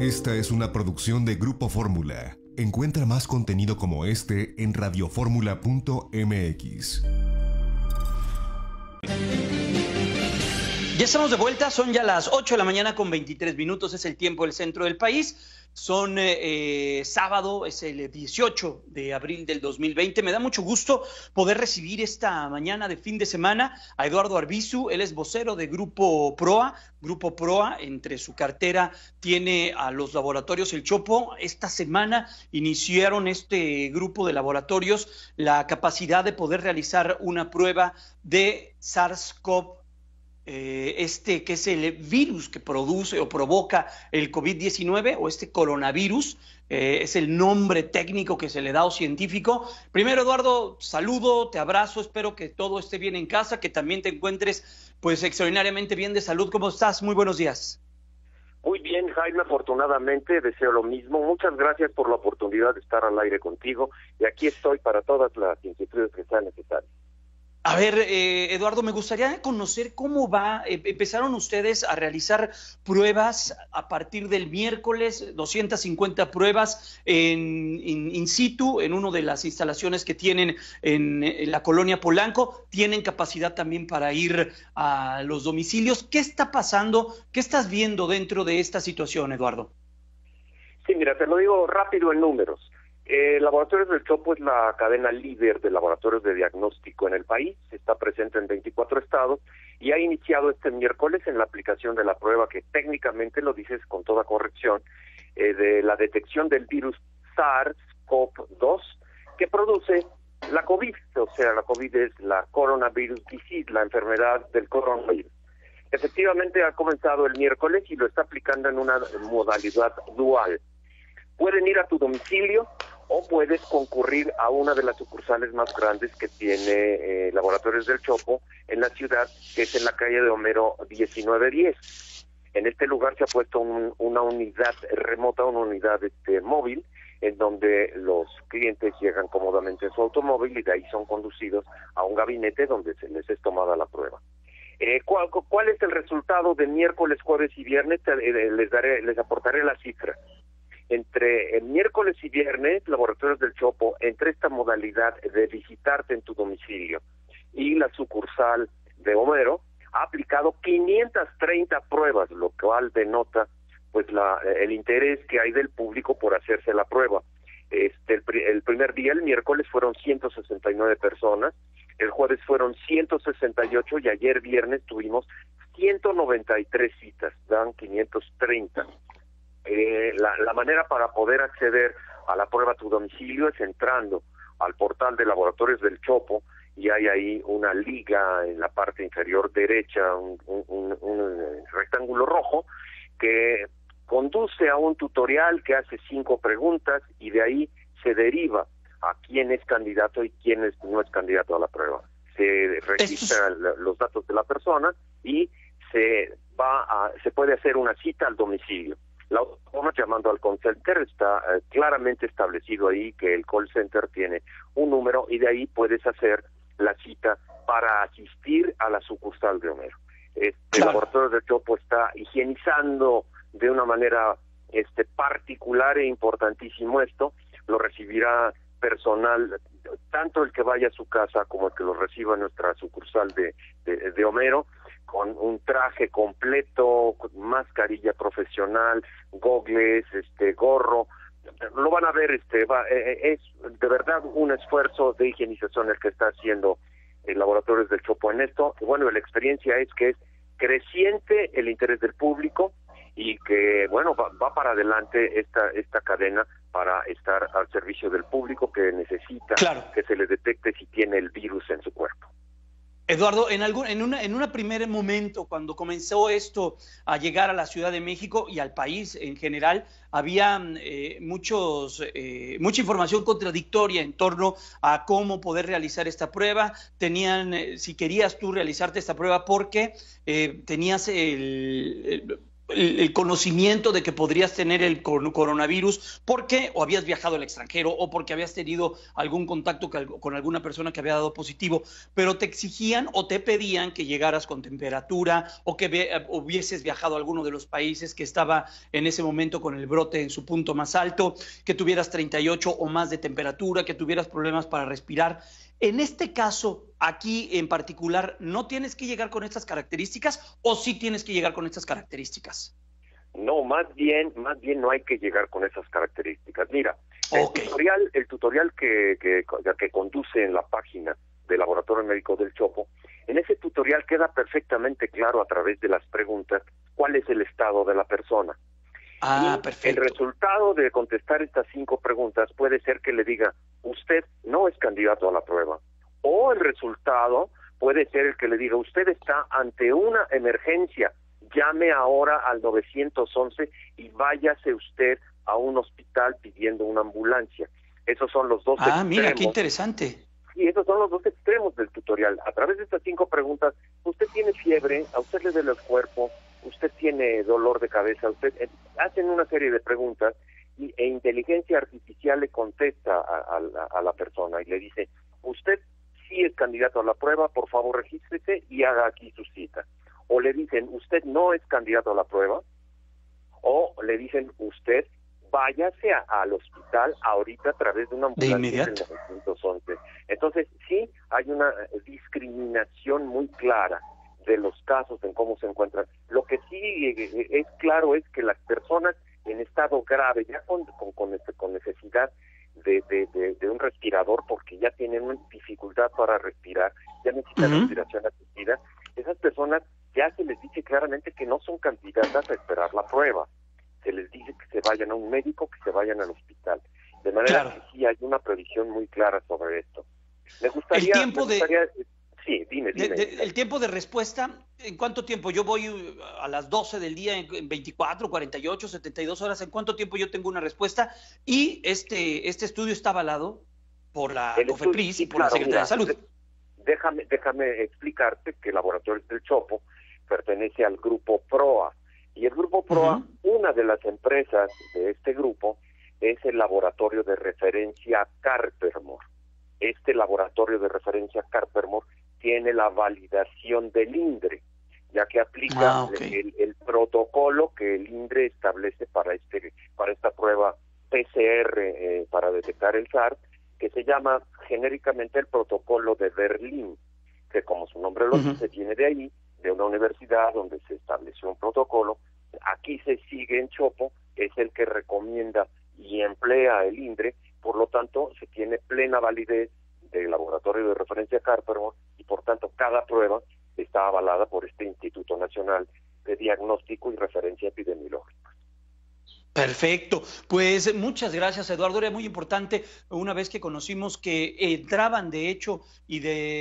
Esta es una producción de Grupo Fórmula. Encuentra más contenido como este en radioformula.mx. Ya estamos de vuelta, son ya las 8 de la mañana con 23 minutos, es el tiempo del centro del país. Son sábado, es el 18 de abril del 2020. Me da mucho gusto poder recibir esta mañana de fin de semana a Eduardo Arbizu. Él es vocero de Grupo Proa. Grupo Proa, entre su cartera, tiene a los laboratorios El Chopo. Esta semana iniciaron este grupo de laboratorios la capacidad de poder realizar una prueba de SARS-CoV, que es el virus que produce o provoca el COVID-19 o este coronavirus, es el nombre técnico que se le da o científico. Primero, Eduardo, saludo, te abrazo, espero que todo esté bien en casa, que también te encuentres pues extraordinariamente bien de salud. ¿Cómo estás? Muy buenos días. Muy bien, Jaime, afortunadamente deseo lo mismo. Muchas gracias por la oportunidad de estar al aire contigo y aquí estoy para todas las inquietudes que sean necesarias. A ver, Eduardo, me gustaría conocer cómo va. Empezaron ustedes a realizar pruebas a partir del miércoles, 250 pruebas in situ, en una de las instalaciones que tienen en la colonia Polanco. Tienen capacidad también para ir a los domicilios. ¿Qué está pasando? ¿Qué estás viendo dentro de esta situación, Eduardo? Sí, mira, te lo digo rápido en números. Laboratorios del Chopo es la cadena líder de laboratorios de diagnóstico en el país, está presente en 24 estados y ha iniciado este miércoles en la aplicación de la prueba que técnicamente, lo dices con toda corrección, de la detección del virus SARS-CoV-2 que produce la COVID, o sea, la COVID es la coronavirus disease, la enfermedad del coronavirus. Efectivamente ha comenzado el miércoles y lo está aplicando en una modalidad dual. Pueden ir a tu domicilio o puedes concurrir a una de las sucursales más grandes que tiene Laboratorios del Chopo en la ciudad, que es en la calle de Homero 1910. En este lugar se ha puesto una unidad remota, una unidad móvil, en donde los clientes llegan cómodamente en su automóvil y de ahí son conducidos a un gabinete donde se les es tomada la prueba. ¿Cuál es el resultado de miércoles, jueves y viernes? Les aportaré la cifra. Entre el miércoles y viernes, Laboratorios del Chopo, entre esta modalidad de visitarte en tu domicilio y la sucursal de Homero, ha aplicado 530 pruebas, lo cual denota pues el interés que hay del público por hacerse la prueba. El primer día, el miércoles, fueron 169 personas, el jueves fueron 168 y ayer viernes tuvimos 193 citas, dan 530. La manera para poder acceder a la prueba a tu domicilio es entrando al portal de Laboratorios del Chopo y hay ahí una liga en la parte inferior derecha, un rectángulo rojo que conduce a un tutorial que hace 5 preguntas y de ahí se deriva a quién es candidato y quién no es candidato a la prueba. Se registran los datos de la persona y se puede hacer una cita al domicilio. La forma llamando al call center está claramente establecido ahí que el call center tiene un número y de ahí puedes hacer la cita para asistir a la sucursal de Homero. El Laboratorio del Chopo está higienizando de una manera particular e importantísimo esto. Lo recibirá personal, tanto el que vaya a su casa como el que lo reciba en nuestra sucursal de Homero, con un traje completo, con mascarilla profesional, gogles, gorro. Lo van a ver, es de verdad un esfuerzo de higienización el que está haciendo el Laboratorios del Chopo en esto. Y bueno, la experiencia es que es creciente el interés del público y que, bueno, va para adelante esta cadena para estar al servicio del público que necesita que se le detecte si tiene el virus en su cuerpo. Eduardo, en un primer momento, cuando comenzó esto a llegar a la Ciudad de México y al país en general, había mucha información contradictoria en torno a cómo poder realizar esta prueba. Tenían, si querías tú realizarte esta prueba, porque tenías el conocimiento de que podrías tener el coronavirus porque o habías viajado al extranjero o porque habías tenido algún contacto con alguna persona que había dado positivo, pero te exigían o te pedían que llegaras con temperatura o que hubieses viajado a alguno de los países que estaba en ese momento con el brote en su punto más alto, que tuvieras 38 o más de temperatura, que tuvieras problemas para respirar. En este caso, aquí en particular, ¿no tienes que llegar con estas características o sí tienes que llegar con estas características? No, más bien no hay que llegar con esas características. Mira, Okay. el tutorial que conduce en la página del Laboratorio Médico del Chopo, en ese tutorial queda perfectamente claro a través de las preguntas cuál es el estado de la persona. Perfecto. El resultado de contestar estas 5 preguntas puede ser que le diga, usted no es candidato a la prueba. O el resultado puede ser el que le diga, usted está ante una emergencia, llame ahora al 911 y váyase usted a un hospital pidiendo una ambulancia. Esos son los dos extremos. Mira, qué interesante. Y esos son los dos extremos del tutorial. A través de estas 5 preguntas, usted tiene fiebre, a usted le duele el cuerpo, usted tiene dolor de cabeza, hacen una serie de preguntas e inteligencia artificial le contesta a la persona y le dice, usted sí es candidato a la prueba, por favor regístrese y haga aquí su cita. O le dicen, usted no es candidato a la prueba, o le dicen, usted váyase al hospital ahorita a través de una ambulancia del 911. Entonces, sí hay una discriminación muy clara de los casos en cómo se encuentran. Lo que sí es claro es que las personas en estado grave, ya con necesidad de un respirador, porque ya tienen una dificultad para respirar, ya necesitan respiración asistida, esas personas ya se les dice claramente que no son candidatas a esperar la prueba. Se les dice que se vayan a un médico, que se vayan al hospital. De manera que sí hay una previsión muy clara sobre esto. Me gustaría... Sí, dime. El tiempo de respuesta, ¿en cuánto tiempo? Yo voy a las 12 del día, en 24, 48, 72 horas, ¿en cuánto tiempo yo tengo una respuesta? Y este estudio está avalado por la COFEPRIS y por la Secretaría de Salud. Déjame explicarte que el Laboratorio del Chopo pertenece al grupo PROA. Y el grupo PROA, una de las empresas de este grupo, es el Laboratorio de Referencia Carpermor. Este Laboratorio de Referencia Carpermor tiene la validación del INDRE, ya que aplica el protocolo que el INDRE establece para esta prueba PCR para detectar el SARS, que se llama genéricamente el protocolo de Berlín, que como su nombre lo dice, viene de ahí, de una universidad donde se estableció un protocolo. Aquí se sigue en Chopo, es el que recomienda y emplea el INDRE, por lo tanto se tiene plena validez del Laboratorio de Referencia Carpermor y por tanto cada prueba está avalada por este Instituto Nacional de Diagnóstico y Referencia Epidemiológica. Perfecto, pues muchas gracias, Eduardo. Era muy importante una vez que conocimos que entraban de hecho y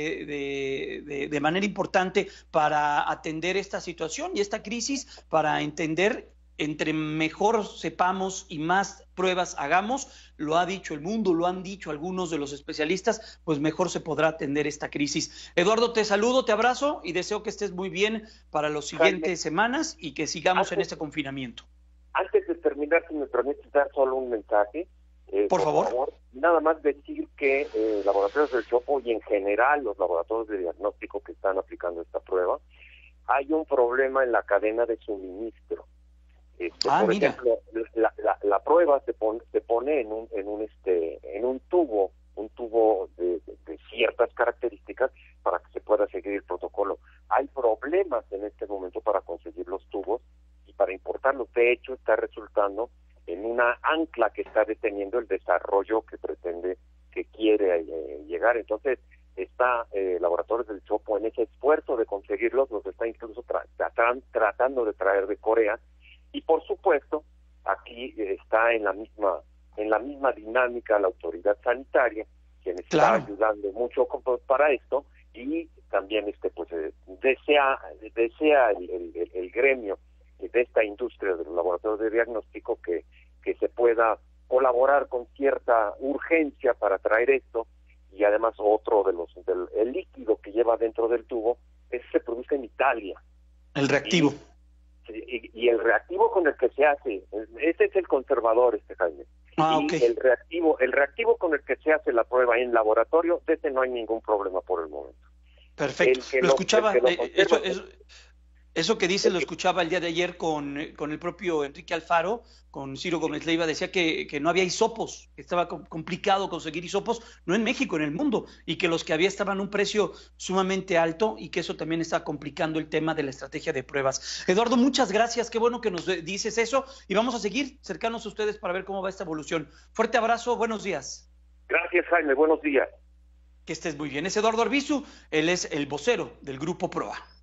de manera importante para atender esta situación y esta crisis, para entender, entre mejor sepamos y más pruebas hagamos, lo ha dicho el mundo, lo han dicho algunos de los especialistas, pues mejor se podrá atender esta crisis. Eduardo, te saludo, te abrazo y deseo que estés muy bien para las siguientes semanas y que sigamos en este confinamiento. Antes de terminar, si me permites dar solo un mensaje. Por favor. Nada más decir que Laboratorios del Chopo y en general los laboratorios de diagnóstico que están aplicando esta prueba, hay un problema en la cadena de suministro. Por ejemplo, la prueba se pone en un tubo de ciertas características para que se pueda seguir el protocolo. Hay problemas en este momento para conseguir los tubos y para importarlos. De hecho, está resultando en una ancla que está deteniendo el desarrollo que quiere llegar. Entonces, está Laboratorios del Chopo en ese esfuerzo de conseguirlos, los está incluso tratando de traer de Corea. Y por supuesto, aquí está en la misma dinámica la autoridad sanitaria, quien está ayudando mucho para esto, y también desea el gremio de esta industria de los laboratorios de diagnóstico que se pueda colaborar con cierta urgencia para traer esto. Y además otro el líquido que lleva dentro del tubo se produce en Italia. El reactivo. y el reactivo con el que se hace, ese es el conservador, Jaime. Okay. El reactivo con el que se hace la prueba en laboratorio, de ese no hay ningún problema por el momento. Perfecto. Lo escuchaba, eso que dice lo escuchaba el día de ayer con el propio Enrique Alfaro, con Ciro Gómez Leiva, decía que no había hisopos, que estaba complicado conseguir hisopos, no en México, en el mundo, y que los que había estaban a un precio sumamente alto y que eso también está complicando el tema de la estrategia de pruebas. Eduardo, muchas gracias, qué bueno que nos dices eso y vamos a seguir cercanos a ustedes para ver cómo va esta evolución. Fuerte abrazo, buenos días. Gracias, Jaime, buenos días. Que estés muy bien. Es Eduardo Arbizu, él es el vocero del Grupo Proa.